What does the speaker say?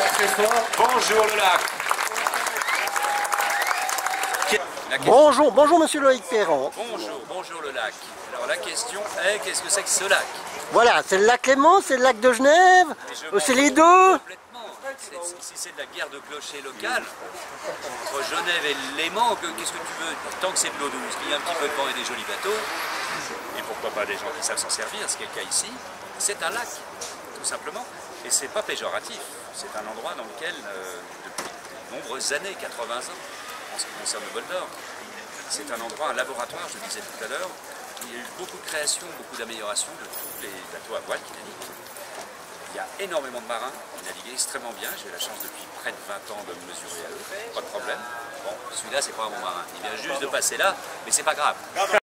Bonjour le lac. Bonjour monsieur Loïc Perron. Bonjour le lac. Alors la question est, qu'est-ce que c'est que ce lac? Voilà, c'est le lac Léman, c'est le lac de Genève, c'est les deux. Complètement. Si c'est de la guerre de clocher locale, entre Genève et Léman, qu'est-ce que tu veux? Tant que c'est de l'eau douce, qu'il y a un petit peu de vent et des jolis bateaux, et pourquoi pas des gens qui savent s'en servir, ce qui est le cas ici, c'est un lac, tout simplement. Et c'est pas péjoratif, c'est un endroit dans lequel, depuis de nombreuses années, 80 ans, en ce qui concerne le bol d'or, c'est un endroit, un laboratoire, je le disais tout à l'heure, il y a eu beaucoup de créations, beaucoup d'améliorations de tous les bateaux à voile qui naviguent. Il y a énormément de marins qui naviguent extrêmement bien. J'ai eu la chance depuis près de 20 ans de me mesurer à eux, pas de problème. Bon, celui-là, c'est pas un bon marin. Il vient juste de passer là, mais c'est pas grave.